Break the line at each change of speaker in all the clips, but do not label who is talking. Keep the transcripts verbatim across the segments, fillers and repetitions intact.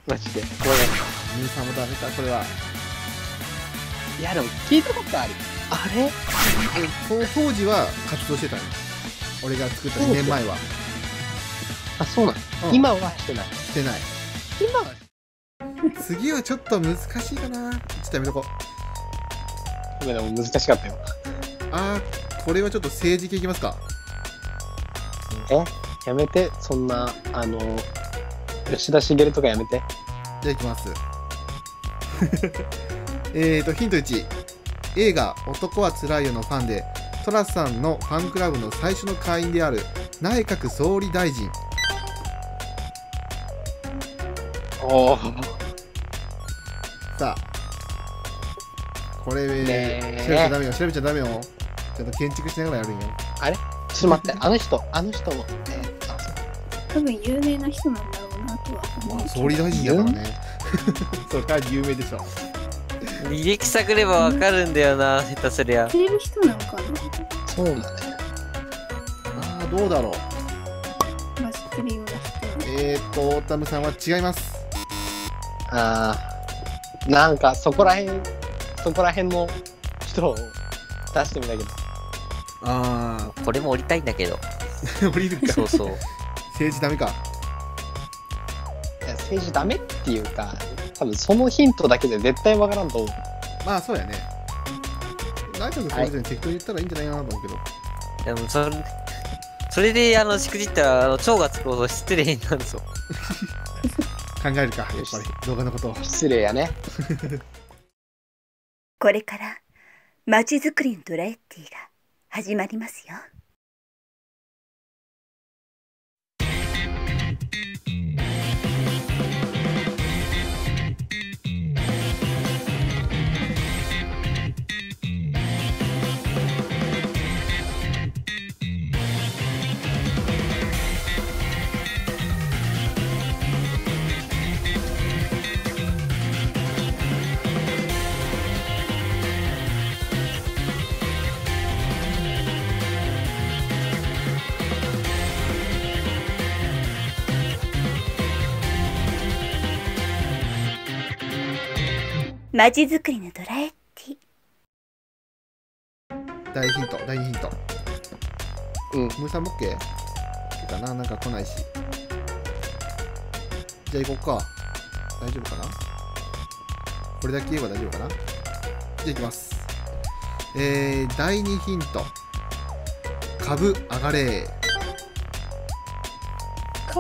マジでごめん。
ムーさんもダメかこれは。
いやでも聞いたことある。あれ
その当時は活動してたの。俺が作ったにねんまえは。
あ、そうなの、
うん、
今はしてない。
してない。
今は
次はちょっと難しいかな。ちょっとやめとこう。
でも難しかったよ。
あー、これはちょっと政治系いきますか。
えやめて、そんな、あの、吉田茂とかやめて。
じゃあいきます。えーと、ヒントいち。映画男はつらいよのファンで、トラさんのファンクラブの最初の会員である内閣総理大臣。
おお。
さあ、これ、
ねえ
調べちゃダメよ、調べちゃダメよ。ちゃんと建築しながらやるんよ。
あれちょっと待って、あの人、あの人も、えー、あ、そう。
多分有名な人なんだろうなとは思うけど。
総理大臣やからね。それは有名でしょ。
履歴探ればわかるんだよな、下手すりゃ。
知ってる人なのかな。
そうだね。
ああ、どうだろう。
まあ、知ってるような人。
えーと、オータムさんは違います。
あー、なんかそこらへん、そこらへんの人を出してみたけど。
あ
これも降りたいんだけど。
あ、降りるか。
そうそう。
政治ダメか。
いや政治ダメっていうか、多分そのヒントだけで絶対わからんと思う。
まあ、そうやね。内閣総理大臣適当に言ったらいいんじゃないかなと思うけど。
でもそれ、それであのしくじったらあの蝶がつくほど失礼になるぞ。
考えるか、やっぱり動画のことを。
失礼やね。
これからまちづくりのドラエッティが始まりますよ。まちづくりのドラエッティ。
大ヒント、大ヒント。
うん。
ムーさんも OK？ かな、なんか来ないし。じゃあ行こうか。大丈夫かな？これだけ言えば大丈夫かな？じゃあ行きます。えー、だいにヒント。株上がれ。
か。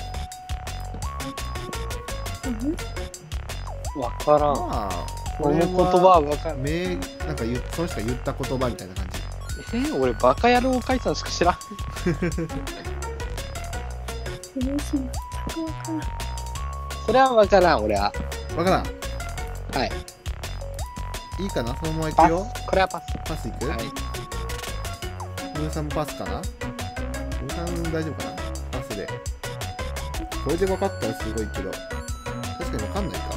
わからん。
まあ、
この言葉はわかる。
名、なんか言う、その人が言った言葉みたいな感じ。
えー、俺バカ野郎解散しか知らん。それはわからん、俺は。
わからん。
はい。
いいかな、そのまま行
パ
くよ。
ス。これはパス。
パス行く？
はい。
ムーさんもパスかな？ムーさん大丈夫かな？パスで。これで分かったらすごいけど、確かに分かんないか。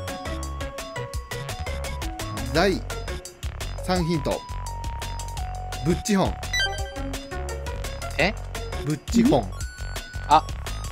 だいさんヒント。ブッチホン。
え？
ブッチホン。
あ。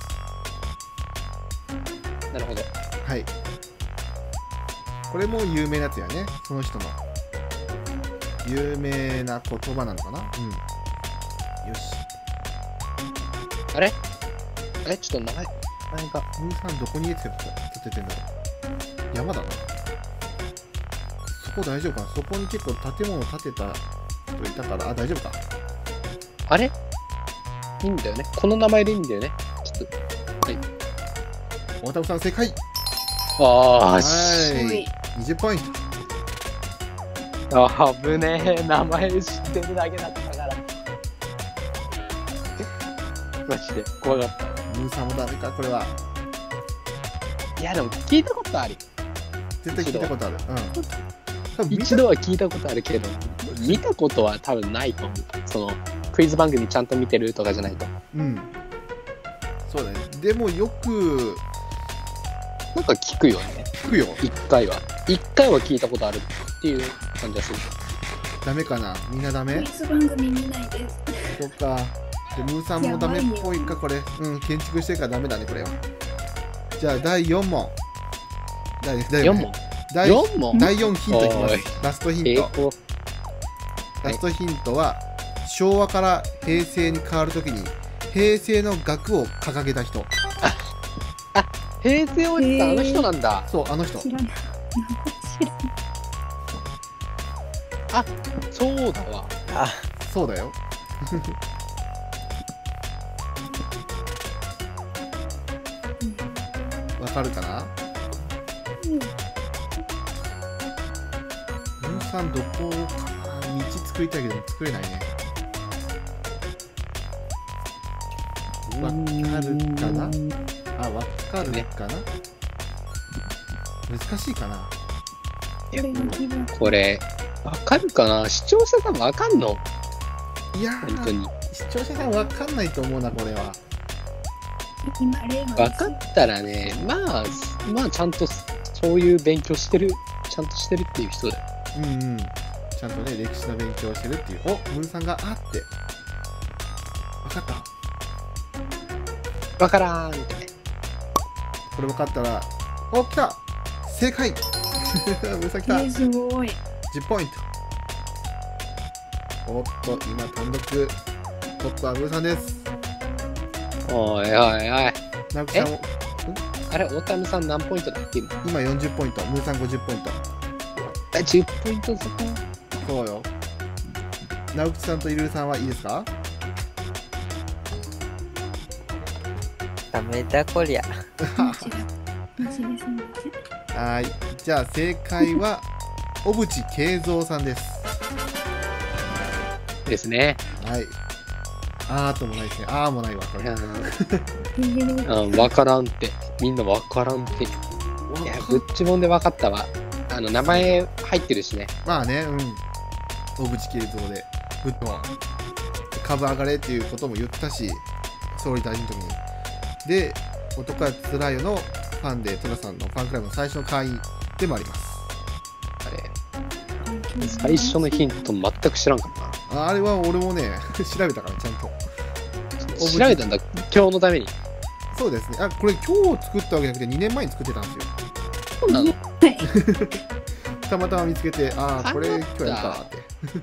なるほど。
はい。これも有名なやつやね。その人の。有名な言葉なのかな？うん。よし。
あれあれちょっと名前、名前が。
ムーさんどこに家つけててんだろう。山だな。そこ大丈夫かな？そこに結構建物建てた人いたから、あ、大丈夫か。
あれいいんだよね。この名前でいいんだよね。ちょっと。はい。
大田さん正解。
ああ、
は
すごい。
い。にじゅうポイン
ト。あぶねえ。名前知ってるだけだったから。マジで怖かった。
ムーさんもダメか、これは。
いやでも聞いたことある。
絶対聞いたことある。うん。多分見た
一度は聞いたことあるけど、見たことは多分ないと思う。そのクイズ番組ちゃんと見てるとかじゃないと。
うん。そうだね。でもよく
なんか聞くよね。
聞くよ。
一回は。一回は聞いたことあるっていう感じがする。
ダメかな、みんなダメ？
クイズ番組見ないです。
そっか。で、ムーさんもダメっぽいか、これ。うん、建築してるからダメだね、これは。 じゃあだいよん問。だいだい
よん問
だい
よん問
だいよんヒントいきま
おい
す。ラストヒント。
成功。
ラストヒントは、昭和から平成に変わるときに平成の額を掲げた人。
平成おじさん、
へー
あの人なんだ。
そう、あの人。
知らない。知らない。
そうだわ。
あ、
そうだよ。わかるかな？ムーさんどこかな？道作りたいけど作れないね。わかるかな？あ、わかるかな？難しいかな？
いや
これが気分。
これ、わかるかな？視聴者さんわかんの？
いやー、
本当に。
視聴者さんわかんないと思うな、これは。
今、例の
わかったらね、まあ、まあ、ちゃんと、そういう勉強してる、ちゃんとしてるっていう人だよ。
うんうん。ちゃんとね、歴史の勉強をしてるっていう。お、ムーさんがあって。わかった。
わからんって。
これ分かったら、お、来た正解ムーさん来た
えー、すごい。
じゅっポイント。おっと、今単独トップはムーさんです。
おいおいおい。
直樹さんも
あれ、大谷さん何ポイントだっけ今？
今よんじゅっポイント、ムーさんごじゅっポイント。
あ、じゅっポイントそこ。
そうよ。直樹さんとイルルさんはいいですか？
ダメだこりゃ。
マジだ。マジですね。
はい。じゃあ正解は、小渕恵三さんです。
ですね。
はい。あーともないですね。あーもないわ、これ。
うん
えー、
うん、わからんって。みんなわからんって。いや、ぶっちもんでわかったわ。あの、名前入ってるしね。
まあね、うん。小渕恵三で、ぶっと株上がれっていうことも言ったし、総理大臣の時に。で、男はつらいよのファンで、トラさんのファンクラブの最初の会員でもあります。
あれ、最初のヒント全く知らんかったな。
ああれは俺もね、調べたから、ちゃんと。
調べたんだ、今日のために。
そうですね。あ、これ今日作ったわけじゃなくてにねんまえに作ってたんですよ。
そうなの？
たまたま見つけて、ああ、これ今日やるかって。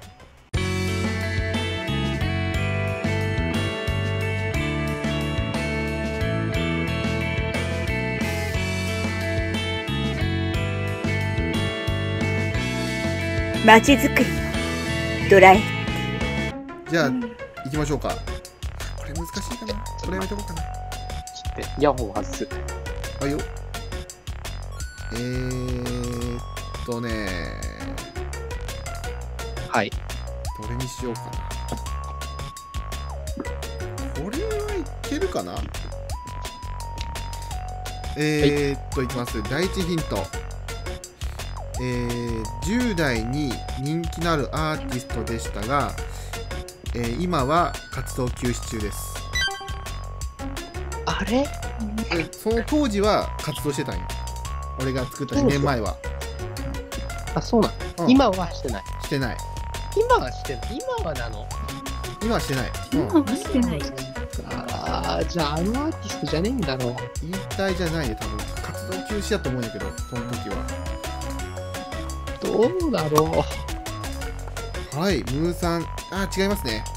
まちづくりのドラえ
じゃあ、行きましょうか。これ難しいかな。これやめとこうかな。
ちょっとイヤホン外す。
はいよ。えーっとね
はい。
どれにしようかな。これはいけるかな。えーっと、いきます。第一ヒント。えー、じゅう代に人気のあるアーティストでしたが、えー今は活動休止中です。
あれ？
その当時は活動してたんよ。俺が作ったにねんまえは。
あ、そうなの、
うん
今はしてない。
してない。
今はしてない。今はなの？
今はしてない。うん
今はしてない。
ああ、じゃああのアーティストじゃねえんだろう。
引退じゃないよ、多分。活動休止だと思うんやけど、その時は。
どうだろ
はい、ムーさん。あ、違いますね。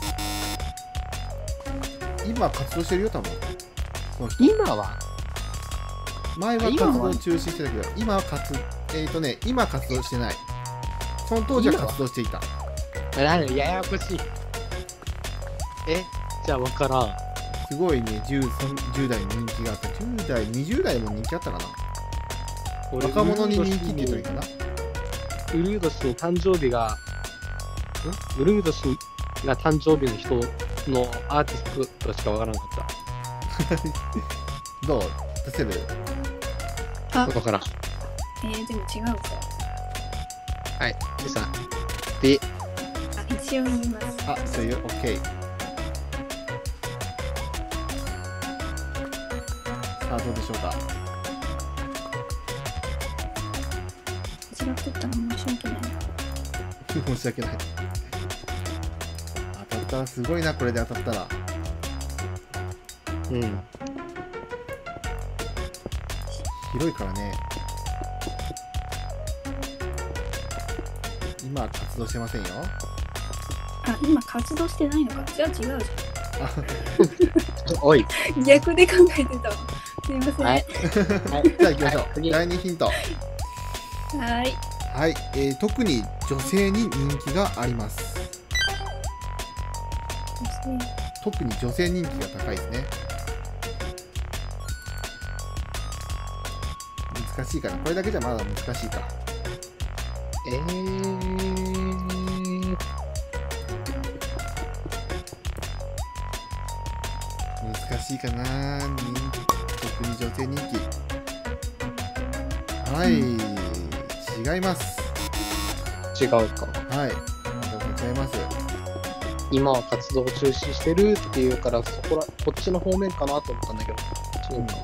今活動してるよ、多分。その人
う。今は
前は活
今は
動中止してたけど、今は活、えっ、ー、とね、今は活動してない。その当時は活動していた。
なにややこしい。え、じゃあわからん。
すごいね、じゅう、じゅう代に人気があった。じゅう代、にじゅう代も人気あったかな。若者に人気って言ったらいいかな。
ウルード氏の誕生日が、んウルード氏が誕生日の人のアーティストとしかわからなかっ
どう出せる？
た。わからん。
えー、でも違うか。
はい。でさ、で、
あ、一応言います。
あ、そういう、オッケー。さあ、どうでしょうか。
違ってたら申し訳ないな。
申し訳ない。当たったらすごいな、これで当たったら。
うん。
調
広いからね。今は活動してませんよ。
あ、今活動してないのか。じゃあ違うじ
おい。
ゃん。逆で考えてたわ。すいません。
はい。はい。
じゃあ行きましょう。
次。
だいにヒント。
はい。
はい、えー特に女性に人気があります。特に女性人気が高いですね。難しいかな。これだけじゃまだ難しいか。
えー。
難しいかな。人特に女性人気。はい、違います。
違うか。
はい、違います。
今は活動を中止してるっていうから、そこら、こっちの方面かなと思ったんだけど。違うか。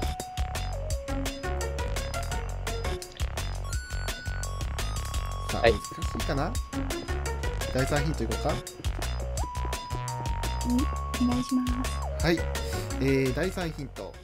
さあ、
はい
難しいかな。だいさんヒントいこうか。
お願いします。
はい、えー、だいさんヒント。